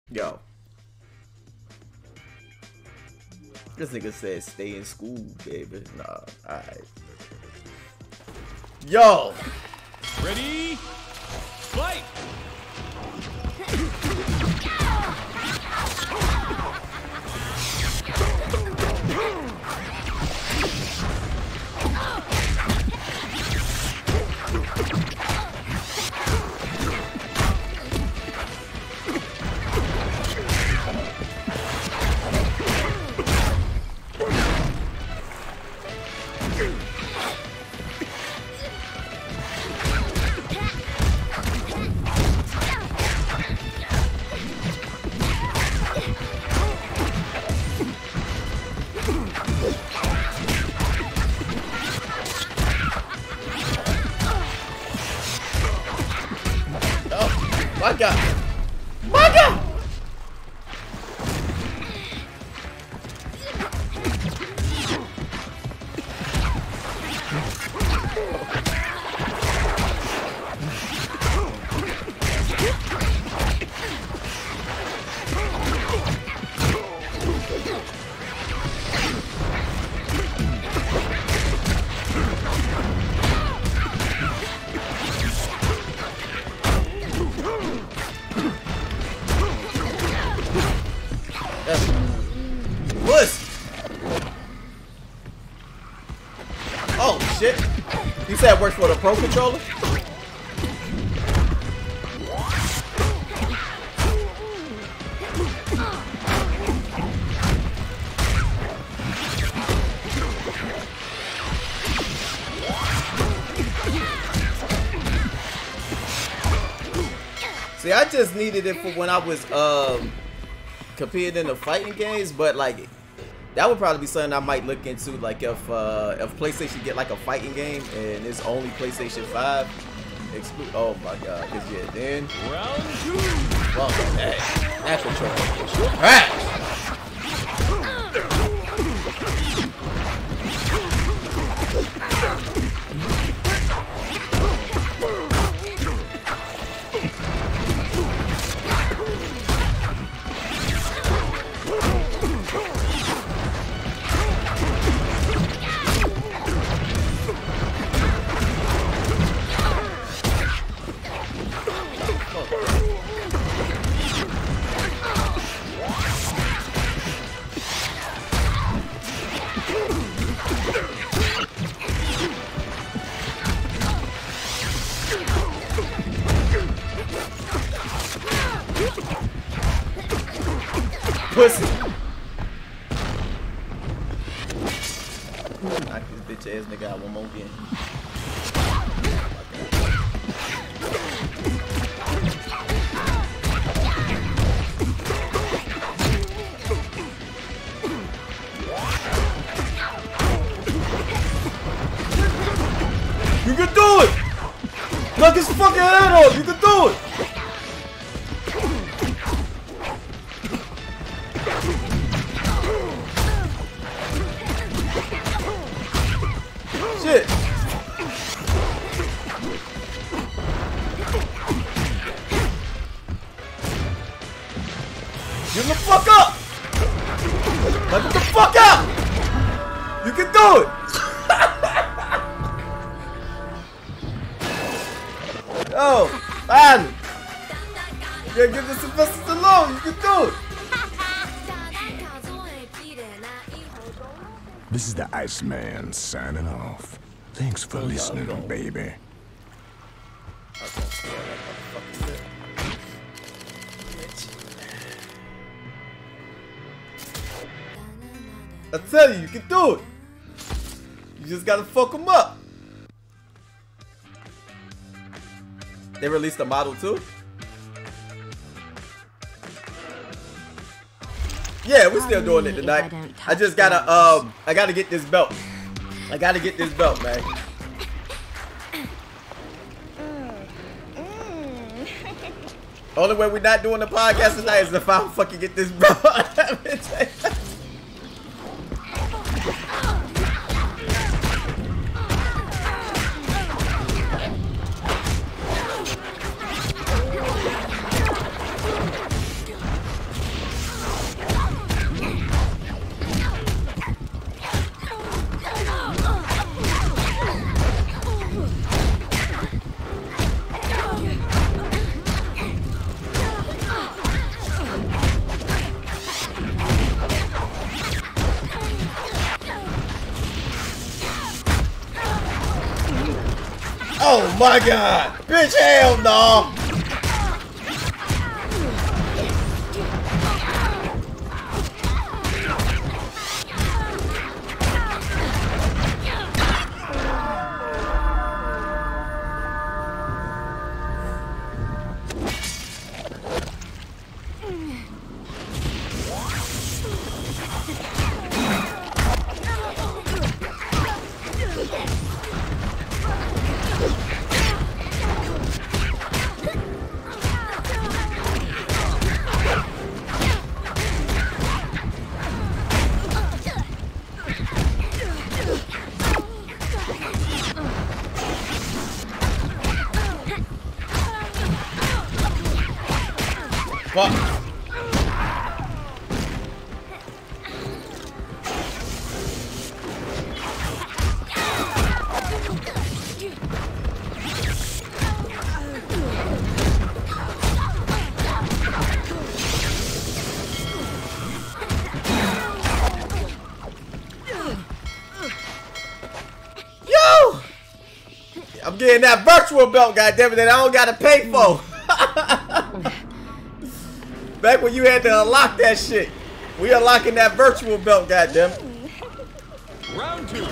Yo. This nigga said stay in school, baby. Nah, alright. Yo! Ready? Fight! My God! My God! Puss! Oh shit! You said it works for the Pro Controller? See, I just needed it for when I was competing in the fighting games, but like that would probably be something I might look into, like if PlayStation get like a fighting game and it's only PlayStation 5 exclude. Oh my God, cause yeah, then Round 2. well, that control. Right. Pussy. Knock this bitch ass nigga out one more again. You can do it! Knock his fucking head off! You can do it! Shit! Give him the fuck up! Let him the fuck out! You can do it! Yo, man! You gotta give the Sylvester alone, you can do it! This is the Iceman signing off. Thanks for listening, baby. I tell you, you can do it! You just gotta fuck them up! They released a model too? Yeah, we're still doing it tonight. I just gotta, I gotta get this belt. I gotta get this belt, man. Only way we're not doing the podcast tonight is if I fucking get this belt. my god! Bitch, hell no! Fuck. Yo! I'm getting that virtual belt, goddammit, that I don't gotta pay for. Back when you had to unlock that shit. We unlocking that virtual belt, goddammit. Round 2.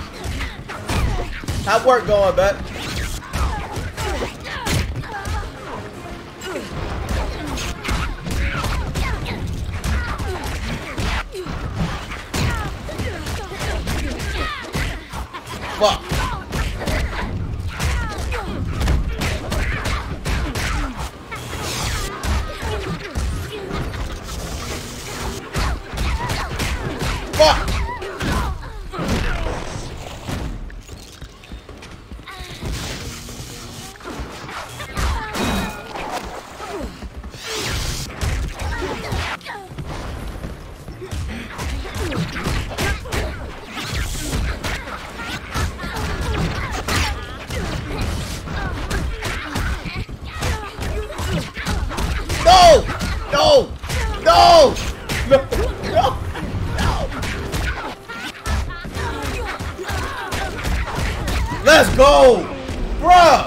How work going, bud? Fuck. Fuck! No! No! No! No! No! Let's go! Bruh!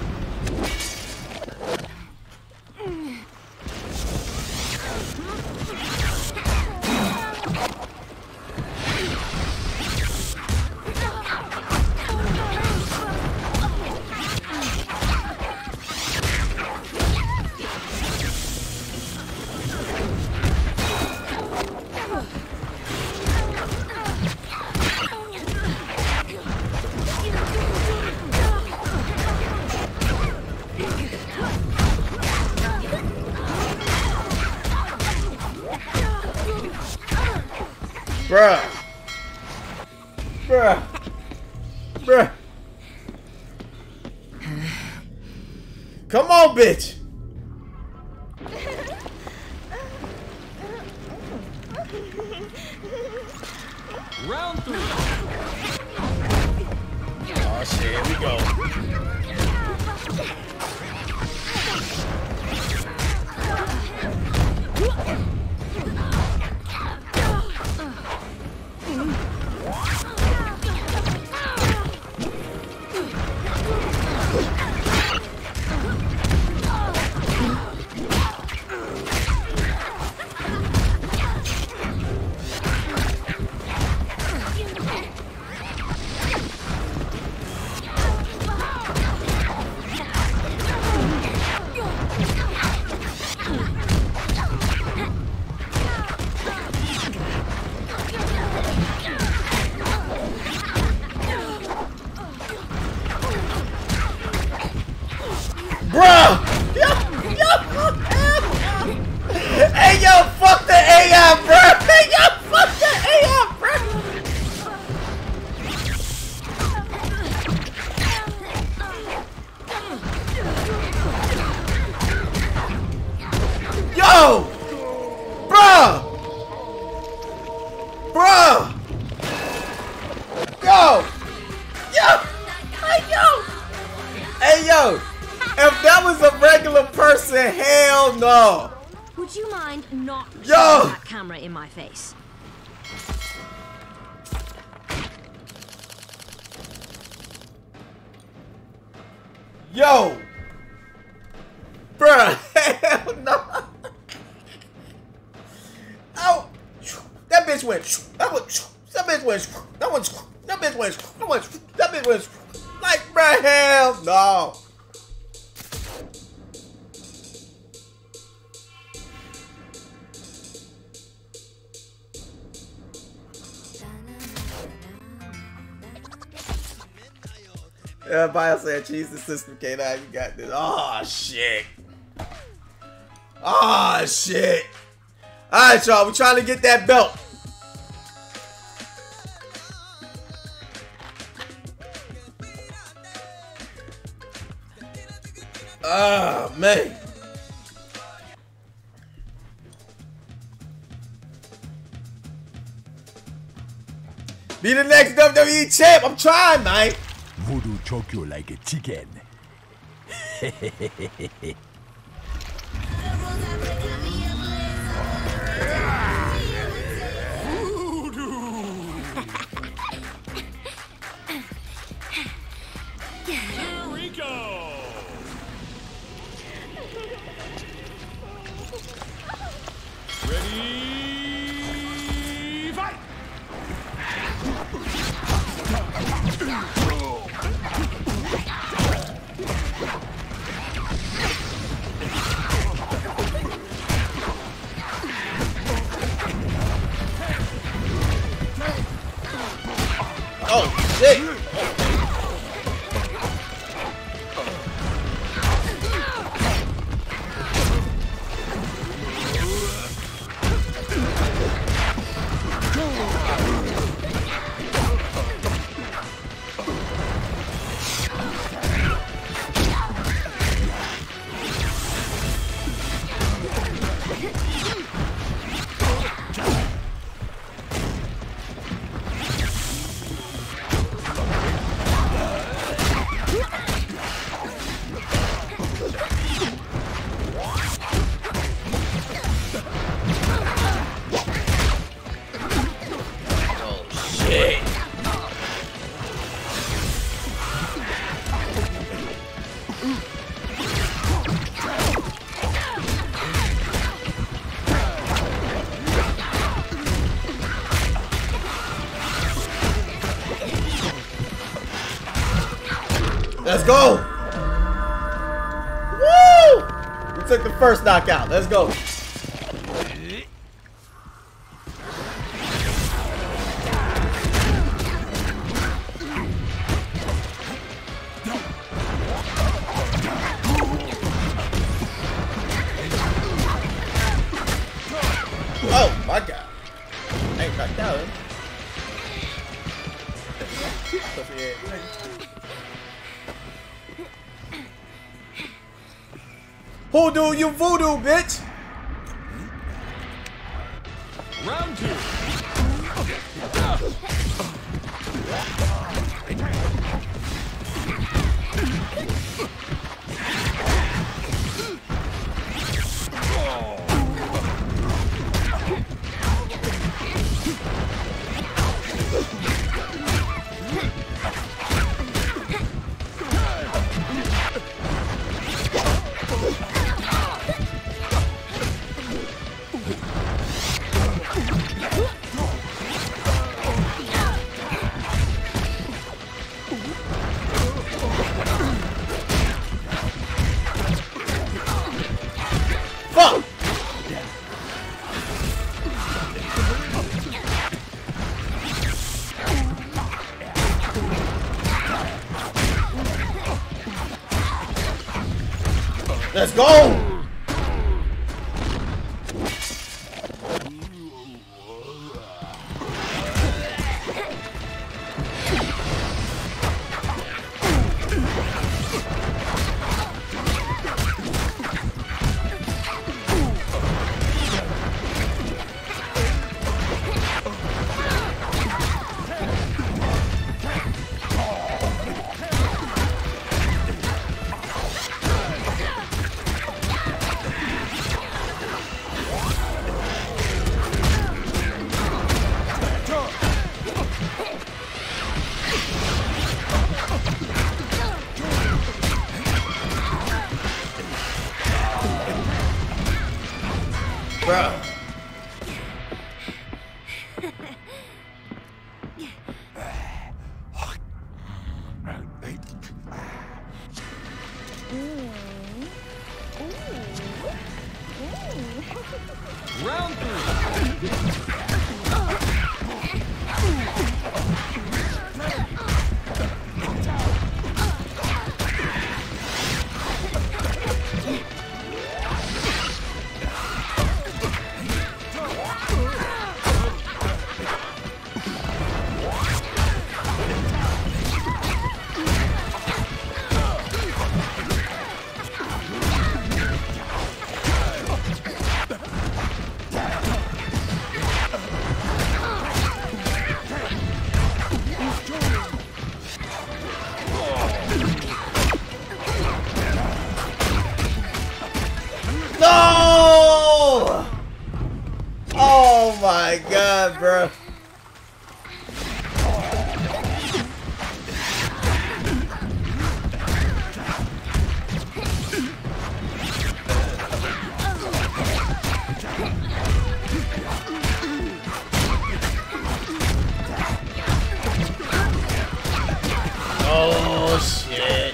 Bruh. Bruh. Bruh. Come on, bitch. Round 3. Oh shit, here we go. Bruh! Hey yo, fuck the AI, bruh! Hey yo, fuck the AI, bruh! Yo! Bruh! Bruh! Yo! Yo! Hey yo! Hey yo! If that was a regular person, hell no! Would you mind not Yo! shoving that camera in my face? Yo! Bruh, hell no! Oh! That bitch went. That bitch went. That bitch went. Like, bruh, hell no! Bio said, cheese the system, K9, you got this. Oh, shit. Oh, shit. Alright, y'all, we trying to get that belt. Oh, man. Be the next WWE champ. I'm trying, man. Voodoo choke you like a chicken. Here we go. Ready, fight. Oh, shit. Let's go! Woo! We took the first knockout. Let's go. Oh my god. I ain't knocked out. Hoodoo, you voodoo, bitch! Round two. Fuck! Let's go! bruh. Round 3. No! Oh my god, bro. Oh shit.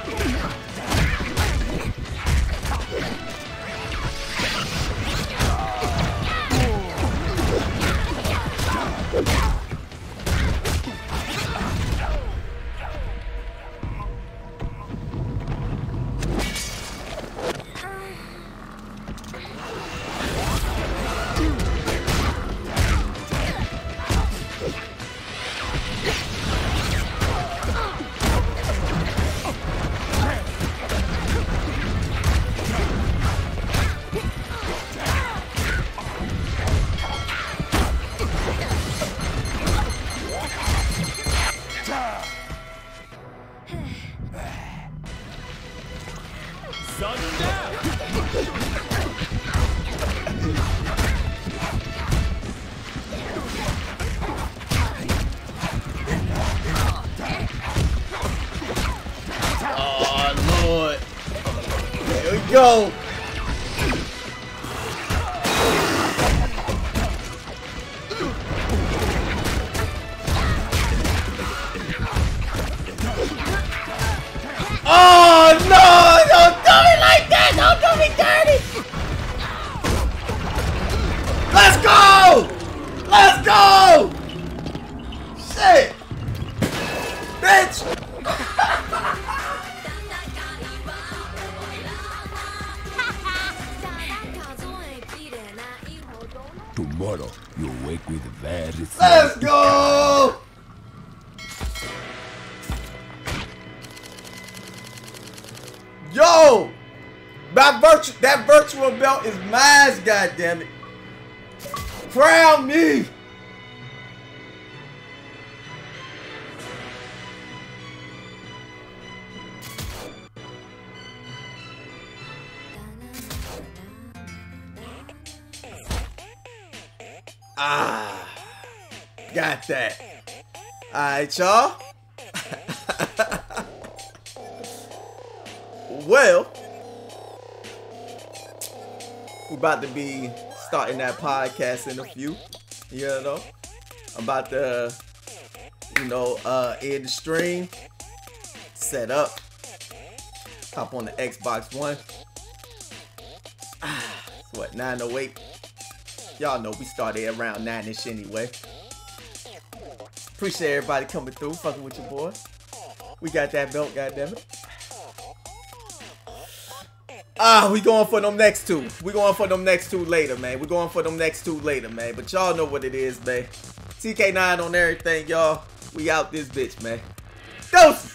Sun down. Oh Lord. Here we go. Oh no! Don't do me like that! Don't do me dirty! Let's go! Let's go! Shit! Bitch! Tomorrow, you'll wake with very Let's go! Yo! That virtual belt is mine, goddammit. Crown me! Ah, got that. Alright, y'all. Well, we're about to be starting that podcast in a few. You know, I'm about to, end the stream, set up, hop on the Xbox One. It's what, 9:08? Y'all know we started around 9-ish anyway. Appreciate everybody coming through, fucking with your boy. We got that belt, goddammit. We going for them next two. We going for them next two later, man. We going for them next two later, man. But y'all know what it is, man. TK9 on everything, y'all. We out this bitch, man. Doses!